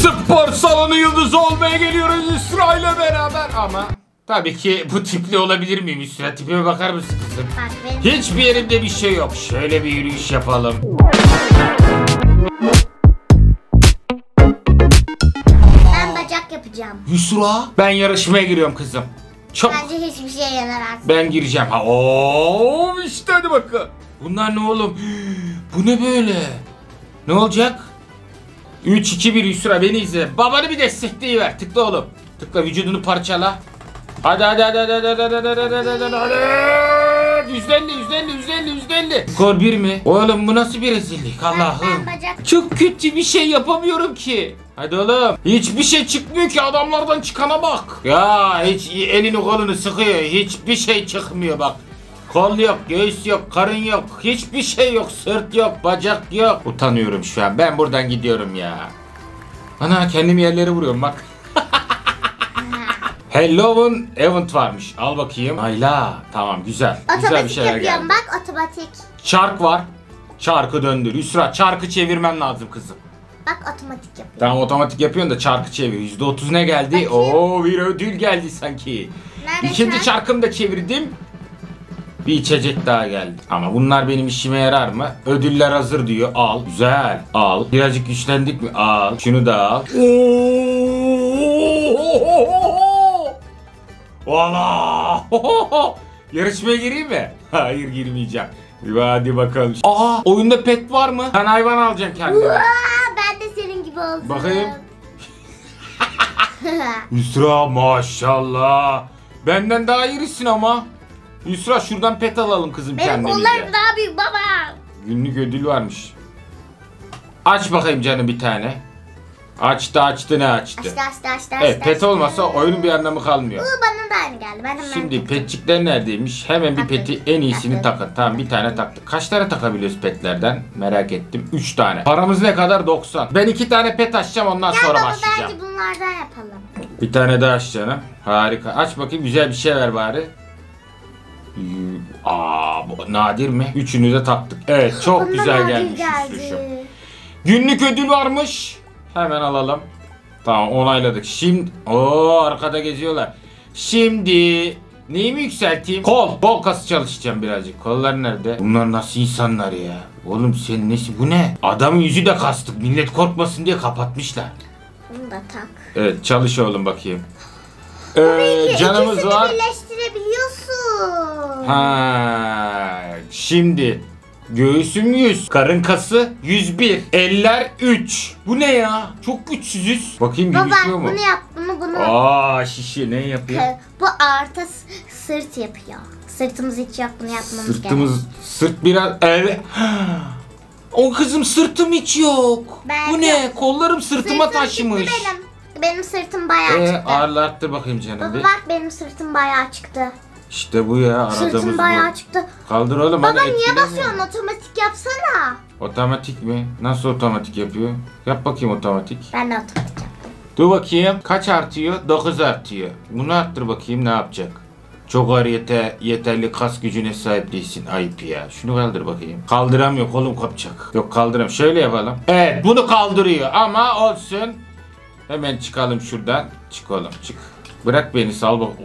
Spor salonu yıldızı olmaya geliyoruz Yusra ile beraber ama tabii ki bu tipli olabilir miyim Yusra? Tipime bakar mısın kızım? Hiçbir yerimde bir şey yok. Şöyle bir yürüyüş yapalım. Ben bacak yapacağım. Yusra, ben yarışmaya giriyorum kızım. Çok. Bence hiçbir şey yaramaz. Ben gireceğim. Ha, işte hadi bakalım. Bunlar ne oğlum? Bu ne böyle? Ne olacak? 3, 2, 1 Yusra beni izle. Babanı bir destekleyiver. Tıkla oğlum. Tıkla, vücudunu parçala. Hadi. %50. Skor 1 mi? Oğlum bu nasıl bir rezillik Allah'ım. Çok kötü bir şey yapamıyorum ki. Hadi oğlum. Hiçbir şey çıkmıyor ki, adamlardan çıkana bak. Ya hiç elini kolunu sıkıyor. Hiçbir şey çıkmıyor bak. Kol yok, göğüs yok, karın yok. Hiçbir şey yok. Sırt yok, bacak yok. Utanıyorum şu an. Ben buradan gidiyorum ya. Ana kendim yerlere vuruyorum bak. Halloween event varmış. Al bakayım. Ayla. Tamam güzel. Güzel bir şeyler geldi. Yapıyorum bak, otomatik. Çark var. Çarkı döndür. Yusra çarkı çevirmen lazım kızım. Bak otomatik yapıyorum. Tamam otomatik yapıyorsun da çarkı çevir. %30 ne geldi? Oo bir ödül geldi sanki. Nerede İkinci çarkımı da çevirdim. Bir içecek daha geldi. Ama bunlar benim işime yarar mı? Ödüller hazır diyor. Al. Güzel. Al. Birazcık güçlendik mi? Al. Şunu da al. Valla. Yarışmaya gireyim mi? Hayır girmeyeceğim. Hadi bakalım. Aa, oyunda pet var mı? Ben hayvan alacağım kendime. Ben de senin gibi oldum. Bakayım. Yusra maşallah. Benden daha irisin ama. Yusra şuradan pet alalım kızım Benim kendimize. kollarım daha büyük baba. Günlük ödül varmış. Aç bakayım canım bir tane. Açtı ne açtı? Açtı. Evet pet olmasa oyunun bir anlamı kalmıyor. Bana da aynı geldi. Ben Şimdi petçikler neredeymiş? Hemen bir peti en iyisini takın. Tamam bir tane taktık. Kaç tane takabiliyoruz petlerden? Merak ettim. 3 tane. Paramız ne kadar? 90. Ben 2 tane pet açacağım ondan sonra başlayacağım. Bence bunlardan yapalım. Bir tane daha aç canım. Harika. Aç bakayım güzel bir şey ver bari. Bu nadir mi? Üçünü de taktık. Evet çok Bundan güzel gelmiş. Günlük ödül varmış. Hemen alalım. Tamam onayladık. Şimdi arkada geziyorlar. Şimdi neyi mi yükselteyim? Kol kası çalışacağım birazcık. Kollar nerede? Bunlar nasıl insanlar ya? Oğlum sen nesi? Bu ne? Adamın yüzü de kastık. Millet korkmasın diye kapatmışlar. Bunu da tak. Evet çalış oğlum bakayım. Canımız İkisini var. birleştirebiliyorsun. Şimdi göğsüm 100, karın kası 101, eller 3. Bu ne ya? Çok güçsüzüz. Bakayım bir Baba düşüyor mu? bunu yap bunu. Şişi ne yapıyor? Bu artı sırt yapıyor. Sırtımız hiç yok, bunu yapmamız gerek. Sırt biraz evet. O kızım sırtım hiç yok. Bu ne? Kollarım sırtıma taşımış. Benim sırtım bayağı çıktı. Ağırlattır bakayım canım. Baba bak benim sırtım bayağı çıktı. İşte bu ya aradığımız bu. Sırtım bayağı çıktı. Kaldır oğlum. Baba niye basıyorsun? Otomatik yapsana. Otomatik mi? Nasıl otomatik yapıyor? Yap bakayım otomatik. Ben de otomatik yaptım. Dur bakayım. Kaç artıyor? 9 artıyor. Bunu arttır bakayım ne yapacak? Çok ağır yeterli kas gücüne sahip değilsin. Ayıp ya. Şunu kaldır bakayım. Kaldıramıyor. Kolum kopacak. Yok kaldıramıyorum. Şöyle yapalım. Evet bunu kaldırıyor ama olsun. Hemen çıkalım şuradan. Çık oğlum çık. Bırak beni sal bak.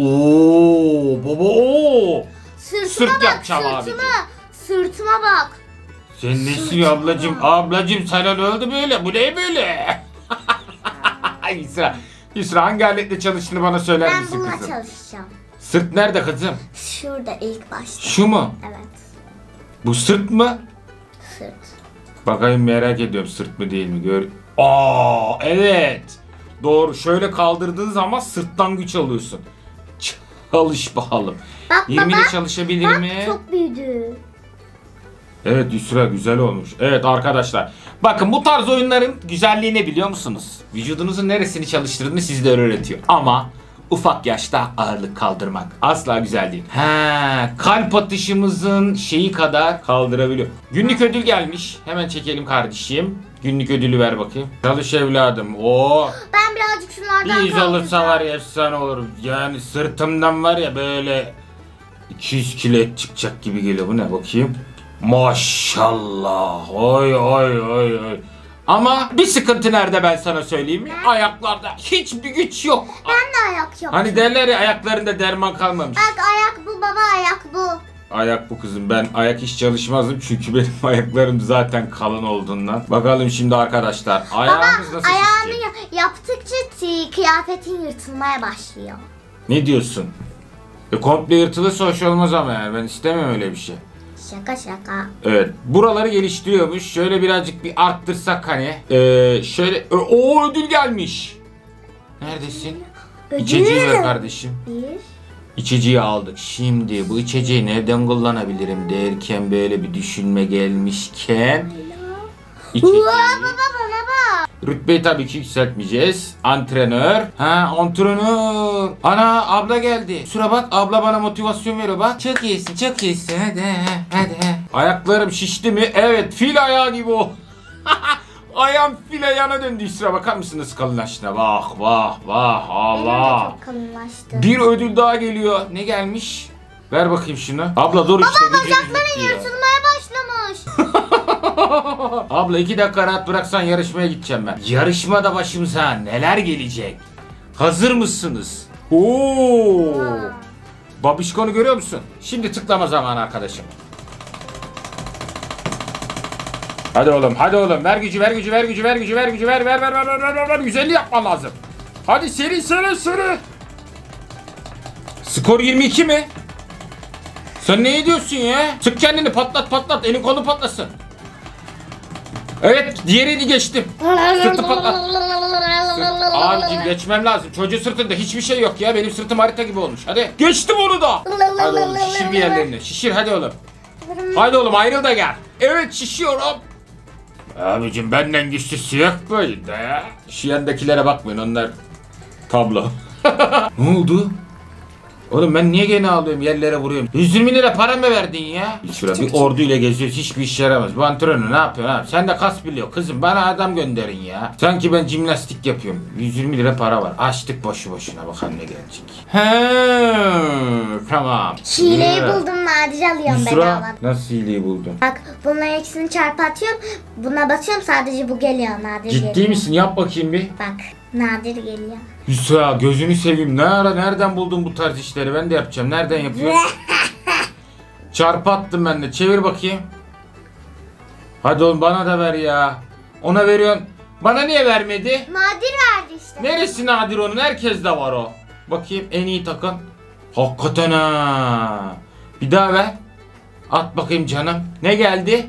Baba. Sırt yapacağım abi. Sırtıma bak. Sen nesin ablacım? Ablacım sana ne oldu böyle? Bu ne böyle? Yusra hangi aletle çalıştığını bana söyler misin kızım? Ben bununla çalışacağım. Sırt nerede kızım? Şurada ilk başta. Şu mu? Evet. Bu sırt mı? Sırt. Bakayım merak ediyorum sırt mı değil mi? Evet. Doğru. Şöyle kaldırdığın zaman sırttan güç alıyorsun. Çalış bakalım. Bak 20 baba. ile çalışabilir mi? Çok büyüdü. Evet Yusra güzel olmuş. Evet arkadaşlar. Bakın bu tarz oyunların güzelliği ne biliyor musunuz? Vücudunuzun neresini çalıştırdığını sizlere öğretiyor. Ama ufak yaşta ağırlık kaldırmak asla güzel değil. Kalp atışımızın şeyi kadar kaldırabiliyor. Günlük ödül gelmiş. Hemen çekelim kardeşim. Günlük ödülü ver bakayım. Çalış evladım. Ben birazcık şunlardan Bir iz olursa var ya efsane olur. Yani sırtımdan var ya böyle 200 kilo et çıkacak gibi geliyor. Bu ne bakayım? Maşallah. Oy. Ama bir sıkıntı nerede ben sana söyleyeyim mi? Ayaklarda hiçbir güç yok. Ben de ayak yok. Hani derler ya ayaklarında derman kalmamış. Bak ayak bu baba, ayak bu. Ayak bu kızım. Ben ayak hiç çalışmazdım çünkü benim ayaklarım zaten kalın olduğundan. Bakalım şimdi arkadaşlar. Ayağımız nasıl Ayağını şişecek? yaptıkça kıyafetin yırtılmaya başlıyor. Ne diyorsun? Komple yırtılırsa hoş olmaz ama yani. Ben istemem öyle bir şey. Şaka şaka. Evet. Buraları geliştiriyormuş. Şöyle birazcık bir arttırsak hani. Şöyle. O ödül gelmiş. Neredesin? İçeceği ver kardeşim. Bir. İçeceği aldık. Şimdi bu içeceği nereden kullanabilirim derken böyle bir düşünme gelmişken. İçeceği. Baba bana bak. Rütbeyi tabii ki yükseltmeyeceğiz. Antrenör. Ha, antrenör. Ana abla geldi. Şura bak, abla bana motivasyon veriyor bak. Çok iyisin, çok iyisin. Hadi. Ayaklarım şişti mi? Evet, fil ayağı gibi o. Ayağım fil ayağına döndü. Şura bakar mısınız kalınlaştığına? Vah Allah. Benim de çok kalınlaştı. Bir ödül daha geliyor. Ne gelmiş? Ver bakayım şunu. Abla dur işte. Bacakların yırtılmaya başlamış. Abla 2 dakika rahat bıraksan yarışmaya gideceğim ben. Yarışmada başımıza neler gelecek? Hazır mısınız? Oo! Babişkon'u görüyor musun? Şimdi tıklama zamanı arkadaşım. Hadi oğlum. Ver gücü. Ver. 150 yapman lazım. Hadi seri. Skor 22 mi? Sen ne ediyorsun ya? Sık kendini, patlat. Elin kolun patlasın. Evet, diğerini geçtim. Sırtı patlat. Abicim geçmem lazım. Çocuğun sırtında hiçbir şey yok ya. Benim sırtım harita gibi olmuş. Hadi. Geçtim onu da. Hadi oğlum şişir bir yerlerini. Şişir hadi oğlum. Hadi oğlum ayrıl da gel. Evet şişiyorum. Abicim benden güçlüsü yok böyle ya. Şu yandakilere bakmayın, onlar tablo. Ne oldu? Oğlum ben niye gene ağlıyorum, yerlere vuruyorum? 120 lira para mı verdin ya? Şurada bir orduyla geziyoruz, hiçbir işe yaramaz. Bu antrenör ne yapıyor abi? Sen de kas biliyor kızım, bana adam gönderin ya. Sanki ben jimnastik yapıyorum. 120 lira para var. Açtık boşu boşuna, bakalım ne gelecek. Tamam. Hileyi buldum, nadir alıyorum bedava. Nasıl hileyi buldun? Bak bunların ikisini çarpatıyorum. Buna basıyorum, sadece bu geliyor, nadir geliyor. Ciddi misin? Yap bakayım bir. Bak nadir geliyor. Hüsra gözünü seveyim. Nereden buldun bu tarz işleri? Ben de yapacağım. Nereden yapıyorsun? Çarpı attım ben de. Çevir bakayım. Hadi oğlum bana da ver ya. Ona veriyorsun. Bana niye vermedi? Nadir verdi işte. Neresi nadir onun? Herkes de var o. Bakayım en iyi takın. Hakikaten ha. Bir daha ver. At bakayım canım. Ne geldi?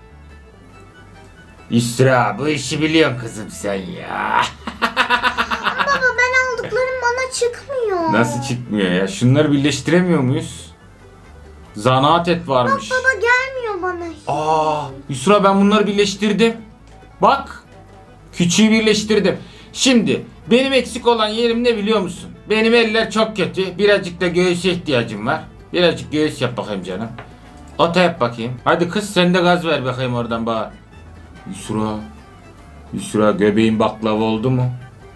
İsra bu işi biliyorsun kızım sen ya. Baba ben aldıklarım bana çıkmıyor. Nasıl çıkmıyor ya? Şunları birleştiremiyor muyuz? Zanaat et varmış. Baba gelmiyor bana. Yusra ben bunları birleştirdim. Bak. Küçüğü birleştirdim. Şimdi benim eksik olan yerim ne biliyor musun? Benim eller çok kötü. Birazcık da göğüse ihtiyacım var. Birazcık göğüs yap bakayım canım. Ata yap bakayım. Hadi kız sen de gaz ver bakayım oradan bana. Yusra göbeğin baklava oldu mu?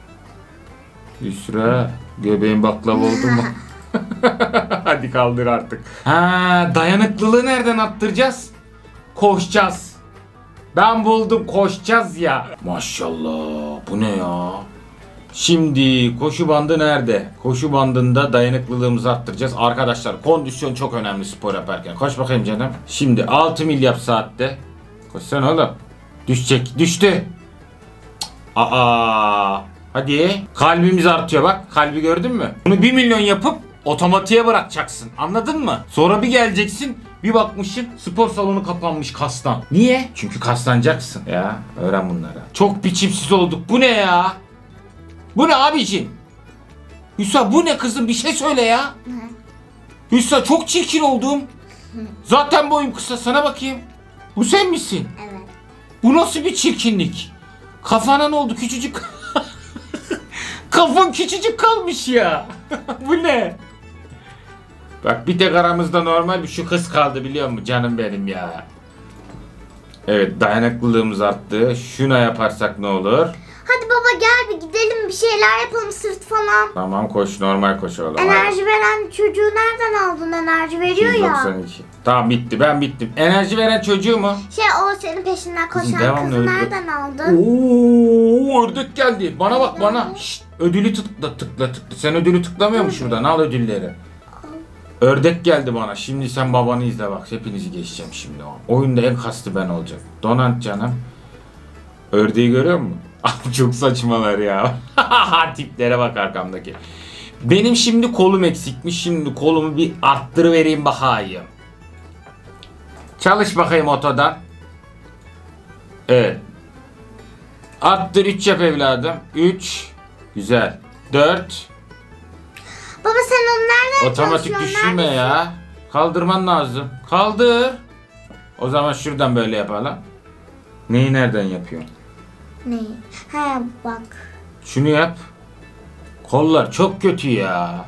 Yusra göbeğin baklava oldu mu? Hadi kaldır artık. Dayanıklılığı nereden arttıracağız? Koşacağız. Ben buldum, koşacağız ya. Maşallah bu ne ya? Şimdi koşu bandı nerede? Koşu bandında dayanıklılığımızı arttıracağız. Arkadaşlar kondisyon çok önemli spor yaparken. Koş bakayım canım. Şimdi 6 mil yap saatte. Koşsana oğlum. Düştü. Hadi. Kalbimiz artıyor bak. Kalbi gördün mü? Bunu 1 milyon yapıp otomatiğe bırakacaksın. Anladın mı? Sonra bir geleceksin. Bir bakmışsın spor salonu kapanmış kastan. Niye? Çünkü kaslanacaksın. Ya öğren bunları. Çok biçimsiz olduk. Bu ne ya? Bu ne abicim? Hüsa bu ne kızım? Bir şey söyle ya. Hüsa çok çirkin oldum. Zaten boyum kısa, sana bakayım. Bu sen misin? Evet. Bu nasıl bir çirkinlik? Kafana ne oldu küçücük? Kafan küçücük kalmış ya. Bu ne? Bak bir tek aramızda normal bir şu kız kaldı biliyor musun canım benim ya. Evet dayanıklılığımız arttı. Şuna yaparsak ne olur? Hadi baba gel bir gidelim bir şeyler yapalım sırt falan. Tamam koş, normal koş oğlum. Enerji veren çocuğu nereden aldın? Enerji veriyor ya. 292. Tamam bitti, ben bittim. Enerji veren çocuğu mu? O senin peşinden koşan devamlı kızı öyle- nereden aldın? Oo, ördek geldi. Bana bak bana. Şşt, ödülü tıkla. Sen ödülü tıklamıyor musun şuradan? Al ödülleri. Ördek geldi bana. Şimdi sen babanı izle bak. Hepinizi geçeceğim şimdi. Oyunda en kastı ben olacağım. Donant canım. Ördeği görüyor musun? Çok saçmalar ya. Tiplere bak arkamdaki. Benim şimdi kolum eksikmiş. Şimdi kolumu bir arttırıvereyim bakayım. Çalış bakayım otodan. Evet. Arttır 3 yap evladım. 3. Güzel. 4. Baba sen onu nereden Otomatik çalışıyorsun? düşürme Neredesin? ya. Kaldırman lazım. Kaldır. O zaman şuradan böyle yapalım. Neyi nereden yapıyorsun? Ne? He bak. Şunu yap. Kollar çok kötü ya.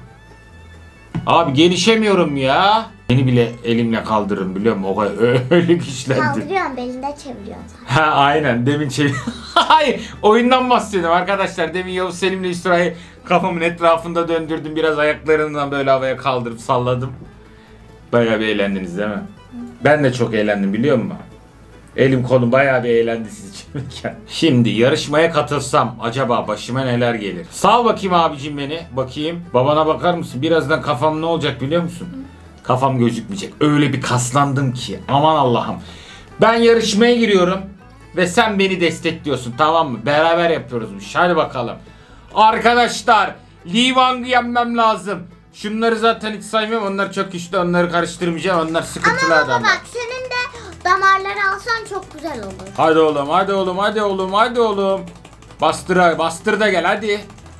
Abi gelişemiyorum ya. Beni bile elimle kaldırırım biliyor musun? O kadar öyle güçlendim. Kaldırıyorsun belinde çeviriyorsun. Ha aynen demin Hayır oyundan bahsediyorum arkadaşlar. Demin Yavuz Selim'le Yusra'yı kafamın etrafında döndürdüm. Biraz ayaklarından böyle havaya kaldırıp salladım. Bayağı bir eğlendiniz değil mi? Ben de çok eğlendim biliyor musun? Elim kolum bayağı bir eğlendi siz için. Şimdi yarışmaya katılsam acaba başıma neler gelir? Sal bakayım abicim beni. Bakayım. Babana bakar mısın? Birazdan kafam ne olacak biliyor musun? Kafam gözükmeyecek. Öyle bir kaslandım ki. Aman Allah'ım. Ben yarışmaya giriyorum. Ve sen beni destekliyorsun tamam mı? Beraber yapıyoruz bu işi. Hadi bakalım. Arkadaşlar. Lee Wang'ı yenmem lazım. Şunları zaten hiç saymıyorum. Onlar çok güçlü. Onları karıştırmayacağım. Onlar sıkıntılı Ama baba adamlar. bak senin de damarları alsan çok güzel olur. Hadi oğlum, hadi oğlum, hadi oğlum, hadi oğlum. Bastır da gel hadi.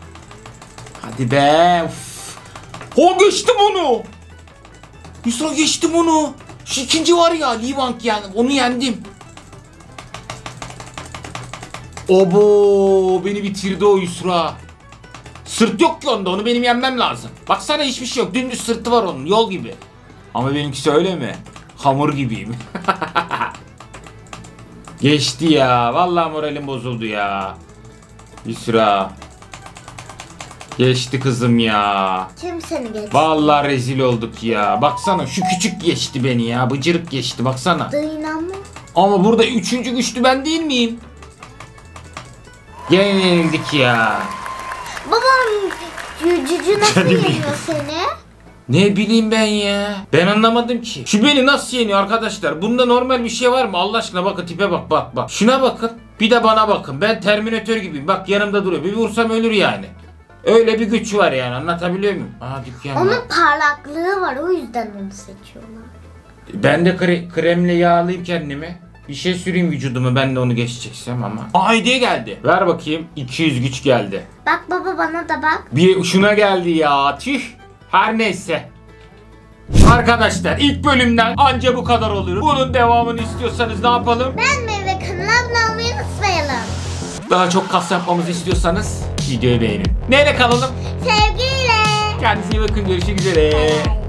Hadi be. Uf. O geçtim onu. Yusra geçtim onu. Şu ikinci var ya Lee Wang yani onu yendim. Obo beni bitirdi o Yusra. Sırt yok ki onda onu benim yenmem lazım. Baksana hiçbir şey yok dümdüz sırtı var onun yol gibi. Ama benimkisi öyle mi? Hamur gibiyim. Geçti ya. Vallahi moralim bozuldu ya. Yusra. Geçti kızım ya. Kim seni geçti? Vallahi rezil olduk ya. Baksana şu küçük geçti beni ya. Bıcırık geçti baksana. Dynamo. Ama burada üçüncü güçlü ben değil miyim? Yenildik ya. Babam cücü nasıl Canım yeniyor benim. seni? Ne bileyim ben ya. Ben anlamadım ki. Şu beni nasıl yeniyor arkadaşlar? Bunda normal bir şey var mı? Allah aşkına bakın tipe bak. Şuna bakın. Bir de bana bakın. Ben Terminator gibiyim. Bak yanımda duruyor. Bir vursam ölür yani. Öyle bir güç var yani. Anlatabiliyor muyum? Aha dükkan var. Onun parlaklığı var o yüzden onu seçiyorlar. Ben de kremle yağlayayım kendimi. Bir şey süreyim vücudumu ben de onu geçeceksem ama. Aa hediye geldi. Ver bakayım. 200 güç geldi. Bak baba bana da bak. Bir şuna geldi ya. Tüh. Her neyse. Arkadaşlar ilk bölümden anca bu kadar olur. Bunun devamını istiyorsanız ne yapalım? Beğenmeyi ve kanala abone olmayı unutmayalım. Daha çok kas yapmamızı istiyorsanız videoyu beğenin. Neyle kalalım? Sevgiyle. Kendinize iyi bakın. Görüşmek üzere. Bye.